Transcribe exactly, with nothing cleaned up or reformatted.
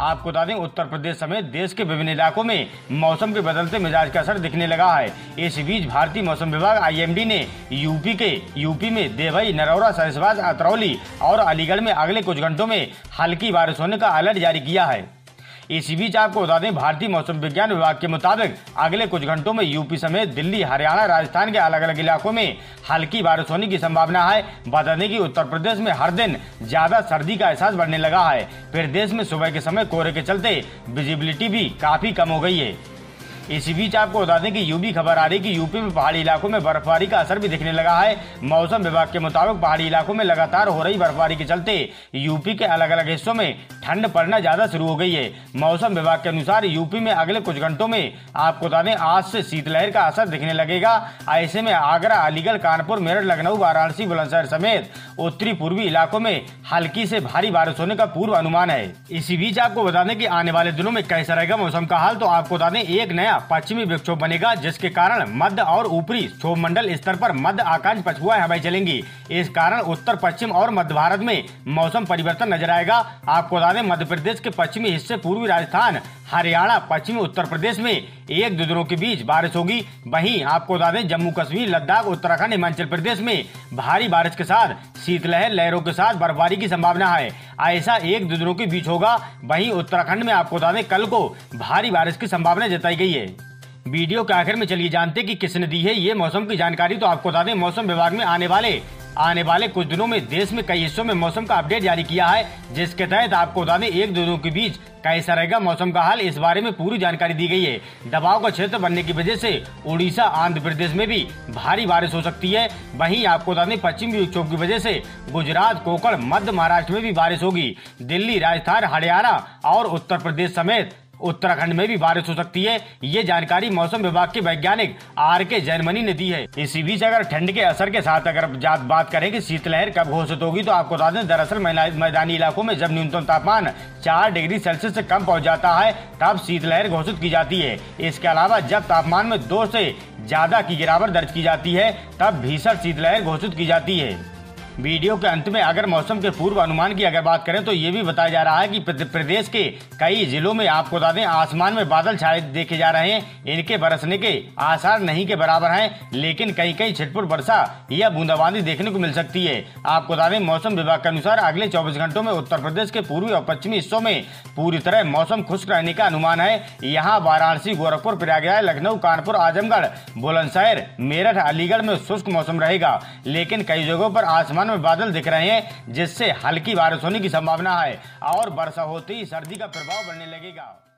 आपको बता दें उत्तर प्रदेश समेत देश के विभिन्न इलाकों में मौसम के बदलते मिजाज का असर दिखने लगा है। इस बीच भारतीय मौसम विभाग आई एम डी ने यूपी के यूपी में देवई, नरौरा, सरिसबाज, अतरौली और अलीगढ़ में अगले कुछ घंटों में हल्की बारिश होने का अलर्ट जारी किया है। इसी बीच आपको बता दें भारतीय मौसम विज्ञान विभाग के मुताबिक अगले कुछ घंटों में यूपी समेत दिल्ली, हरियाणा, राजस्थान के अलग अलग इलाकों में हल्की बारिश होने की संभावना है। बता दें कि उत्तर प्रदेश में हर दिन ज्यादा सर्दी का एहसास बढ़ने लगा है। फिर देश में सुबह के समय कोहरे के चलते विजिबिलिटी भी काफी कम हो गई है। इसी बीच आपको बता दें कि यूपी खबर आ रही कि यूपी में पहाड़ी इलाकों में बर्फबारी का असर भी दिखने लगा है। मौसम विभाग के मुताबिक पहाड़ी इलाकों में लगातार हो रही बर्फबारी के चलते यूपी के अलग अलग हिस्सों में ठंड पड़ना ज्यादा शुरू हो गई है। मौसम विभाग के अनुसार यूपी में अगले कुछ घंटों में आपको बता दें आज से शीतलहर का असर दिखने लगेगा। ऐसे में आगरा, अलीगढ़, कानपुर, मेरठ, लखनऊ, वाराणसी, बुलंदशहर समेत उत्तरी पूर्वी इलाकों में हल्की से भारी बारिश होने का पूर्व अनुमान है। इसी बीच आपको बता दें कि आने वाले दिनों में कैसा रहेगा मौसम का हाल, तो आपको बता दें एक नया पश्चिमी विक्षोभ बनेगा जिसके कारण मध्य और ऊपरी क्षोभ मंडल स्तर पर मध्य आकाश पछुआ हवाएं चलेंगी। इस कारण उत्तर पश्चिम और मध्य भारत में मौसम परिवर्तन नजर आएगा। आपको बता दें मध्य प्रदेश के पश्चिमी हिस्से, पूर्वी राजस्थान, हरियाणा, पश्चिमी उत्तर प्रदेश में एक दो दिनों के बीच बारिश होगी। वहीं आपको बता दें जम्मू कश्मीर, लद्दाख, उत्तराखंड, हिमाचल प्रदेश में भारी बारिश के साथ शीतलहर, लहरों के साथ बर्फबारी की संभावना है। ऐसा एक दो दिनों के बीच होगा। वहीं उत्तराखंड में आपको बता दें कल को भारी बारिश की संभावना जताई गई है। वीडियो के आखिर में चलिए जानते कि किसने दी है ये मौसम की जानकारी। तो आपको बता दें मौसम विभाग में आने वाले आने वाले कुछ दिनों में देश में कई हिस्सों में मौसम का अपडेट जारी किया है, जिसके तहत आपको बता दें एक दो दिनों के बीच कैसा रहेगा मौसम का हाल, इस बारे में पूरी जानकारी दी गई है। दबाव का क्षेत्र बनने की वजह से उड़ीसा, आंध्र प्रदेश में भी भारी बारिश हो सकती है। वहीं आपको बता दें पश्चिमी विक्षोभ की वजह से गुजरात, कोंकण, मध्य महाराष्ट्र में भी बारिश होगी। दिल्ली, राजस्थान, हरियाणा और उत्तर प्रदेश समेत उत्तराखंड में भी बारिश हो सकती है। ये जानकारी मौसम विभाग के वैज्ञानिक आर के जैनमनी ने दी है। इसी बीच अगर ठंड के असर के साथ अगर बात करें कि शीतलहर कब घोषित होगी, तो आपको बता दें दरअसल मैदानी इलाकों में जब न्यूनतम तापमान चार डिग्री सेल्सियस से कम पहुंच जाता है तब शीतलहर घोषित की जाती है। इसके अलावा जब तापमान में दो से ज्यादा की गिरावट दर्ज की जाती है तब भीषण शीतलहर घोषित की जाती है। वीडियो के अंत में अगर मौसम के पूर्व अनुमान की अगर बात करें तो ये भी बताया जा रहा है कि प्रदेश के कई जिलों में आपको बता दें आसमान में बादल छाए देखे जा रहे हैं। इनके बरसने के आसार नहीं के बराबर हैं, लेकिन कई कई छिटपुट वर्षा या बूंदाबांदी देखने को मिल सकती है। आपको बता दें मौसम विभाग के अनुसार अगले चौबीस घंटों में उत्तर प्रदेश के पूर्वी और पश्चिमी हिस्सों में पूरी तरह मौसम खुश्क रहने का अनुमान है। यहाँ वाराणसी, गोरखपुर, प्रयागराज, लखनऊ, कानपुर, आजमगढ़, बुलंदशहर, मेरठ, अलीगढ़ में शुष्क मौसम रहेगा, लेकिन कई जगहों पर आसमान में बादल दिख रहे हैं जिससे हल्की बारिश होने की संभावना है और वर्षा होते ही सर्दी का प्रभाव बढ़ने लगेगा।